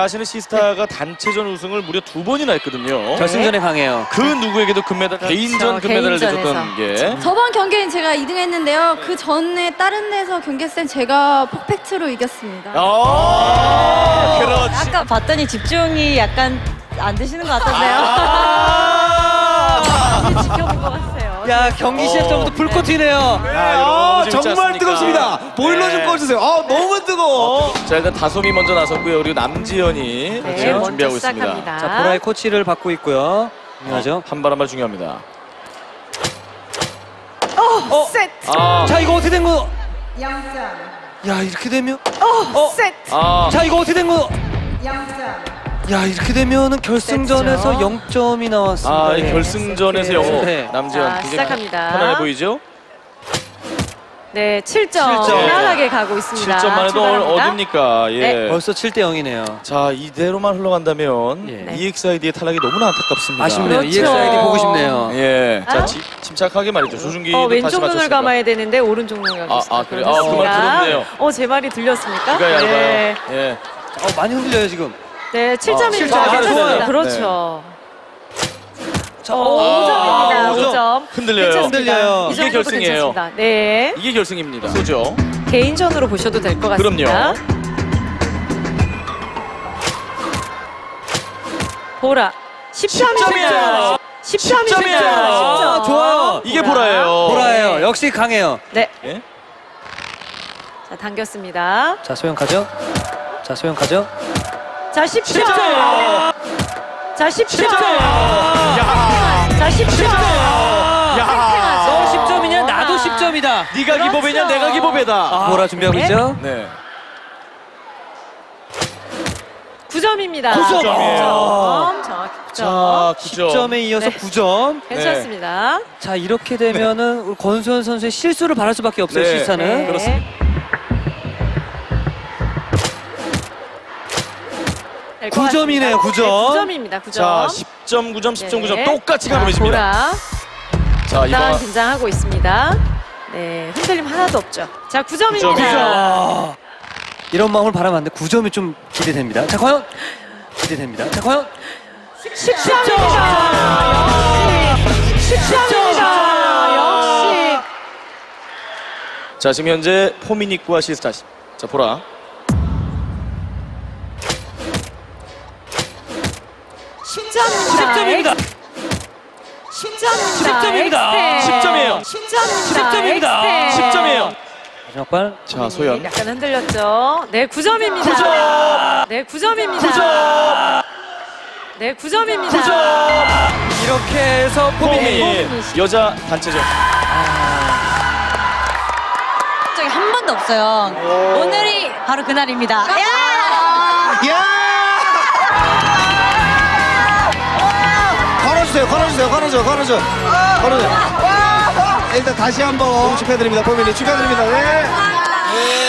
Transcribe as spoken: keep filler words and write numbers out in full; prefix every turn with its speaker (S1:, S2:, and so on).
S1: 사실은 시스타가 네. 단체전 우승을 무려 두 번이나 했거든요.
S2: 결승전에 강해요.
S1: 그 누구에게도 금메달, 그렇죠. 개인전 금메달을 내줬던 게.
S3: 저번 경기엔 제가 이 등 했는데요. 그 전에 다른 데서 경기했을 땐 제가 퍼펙트로 이겼습니다.
S1: 아 그렇지.
S4: 아까 봤더니 집중이 약간 안 되시는 것 같았어요.
S1: 아
S4: 지켜본 것 같아요.
S2: 야, 경기 시작 전부터 불꽃 튀네요.
S1: 아,
S5: 정말 뜨겁습니다. 보일러 좀 꺼주세요. 아, 너무 뜨거워.
S1: 자, 일단 다솜이 먼저 나섰고요. 그리고 남지현이
S4: 네,
S1: 그렇죠? 준비하고
S4: 시작합니다.
S1: 있습니다.
S2: 자, 보라의 코치를 받고 있고요. 중요하죠.
S1: 한 발 한 발 중요합니다.
S4: 어,
S2: 어,
S4: 세트.
S1: 아,
S2: 자, 이거 어떻게 된 거?
S3: 영 점.
S2: 야, 이렇게 되면
S4: 어,
S2: 어,
S4: 세트.
S1: 아,
S2: 자, 이거 어떻게 된 거?
S3: 영 점.
S2: 야, 이렇게 되면은 결승전에서
S4: 됐죠.
S2: 영 점이 나왔습니다.
S1: 아, 이
S2: 예.
S1: 결승전에서 영어
S2: 네.
S1: 남지현
S4: 자,
S1: 굉장히
S4: 시작합니다.
S1: 편안해 보이죠?
S4: 네, 칠 점.
S2: 칠 점.
S4: 편안하게 가고 있습니다.
S1: 칠 점만 해도
S4: 출발합니다.
S1: 어딥니까? 예.
S4: 네.
S2: 벌써 칠 대 영이네요.
S1: 자, 이대로만 흘러간다면
S2: 예.
S1: 이엑스아이디의 탈락이 너무나 안타깝습니다.
S2: 아쉽네요.
S4: 그렇죠.
S2: 이엑스아이디 보고 싶네요.
S1: 예. 자,
S4: 아?
S1: 지, 침착하게 말이죠. 조준기
S4: 어,
S1: 다시
S4: 왼쪽 눈을
S1: 맞췄습니다.
S4: 감아야 되는데 오른쪽 눈을 감았습니다.
S1: 아, 아, 그래요? 아, 그 말 들었네요.
S4: 어, 제 말이 들렸습니까?
S1: 귀가 얇아요.
S4: 네,
S1: 예.
S2: 어, 많이 흔들려요, 지금.
S4: 네, 칠
S1: 아,
S4: 점입니다.
S1: 칠 점.
S4: 괜찮습니다.
S1: 네.
S4: 그렇죠.
S2: 자,
S4: 어,
S2: 오,
S4: 오 점입니다.
S2: 오
S4: 오
S2: 점.
S4: 점.
S1: 흔들려요.
S4: 괜찮습니다.
S2: 흔들려요.
S4: 이
S1: 이게
S4: 정도도
S1: 결승이에요.
S4: 괜찮습니다. 네.
S1: 이게 결승입니다. 그죠?
S4: 개인전으로 보셔도 될 것 같습니다.
S1: 그럼요.
S4: 보라. 십 점입니다. 십 점입니다.
S2: 아,
S4: 십 점.
S2: 좋아요.
S1: 이게 보라예요.
S2: 보라예요. 역시 강해요.
S4: 네.
S1: 예?
S4: 자, 당겼습니다.
S2: 자, 소영 가죠. 자, 소영 가죠.
S4: 자, 십 점. 자, 십 점.
S1: 야!
S4: 자, 십 점.
S1: 야!
S2: 너 십 점이냐? 나도 십 점이다.
S1: 네가
S4: 그렇죠.
S1: 기법이냐? 내가 기법이다.
S2: 아, 보라 준비하고
S4: 네.
S2: 있죠?
S1: 네.
S4: 구 점입니다.
S2: 구 점.
S4: 구 점. 정확히 구 점.
S1: 자, 구 점.
S2: 십 점에 이어서
S4: 네.
S2: 구 점.
S4: 괜찮습니다.
S2: 자, 이렇게 되면은 우리 권수현 선수의 실수를 바랄 수밖에 없어요,
S1: 네.
S2: 시스타는.
S4: 네.
S1: 그렇습니다.
S4: 될 것
S2: 구 점이네요,
S4: 같습니다.
S2: 구 점.
S4: 네, 구 점입니다. 구 점.
S1: 자, 십 점, 구 점, 십 점, 구 점
S4: 네.
S1: 똑같이
S4: 자,
S1: 가름해집니다.
S4: 보라.
S1: 자,
S4: 일단
S1: 이번
S4: 긴장하고 있습니다. 네, 흔들림 하나도 없죠. 자, 구 점입니다.
S1: 구 점이죠.
S2: 아, 이런 마음을 바라면 안 돼. 구 점이 좀 기대됩니다. 자, 과연? 기대됩니다. 자, 과연?
S4: 십 점입니다. 역시 십 점입니다. 역시.
S1: 자, 지금 현재 포미닉과 시스타. 자, 보라.
S4: 십 점입니다.
S2: 십 점입니다.
S4: 십 점입니다.
S2: 십 점입니다.
S4: 엑스텐.
S1: 십 점이에요.
S4: 십 점입니다.
S2: 십 점입니다.
S4: 엑스텐.
S1: 십 점이에요.
S2: 마지막 발.
S1: 자, 소연.
S4: 약간 흔들렸죠. 네, 구 점입니다.
S1: 구 점.
S4: 네, 구 점입니다.
S1: 구 점.
S4: 네, 구 점입니다.
S1: 구 점.
S2: 이렇게 해서 포미닛.
S1: 포미닛 여자 단체전.
S6: 적이 한 번도 없어요. 오늘이 바로 그날입니다. 야!
S5: 야! 걸어주세요, 걸어주세요, 걸어줘, 걸어줘. 걸어줘. 일단 다시 한번 축하드립니다, 포미닛 축하드립니다. 네. 네.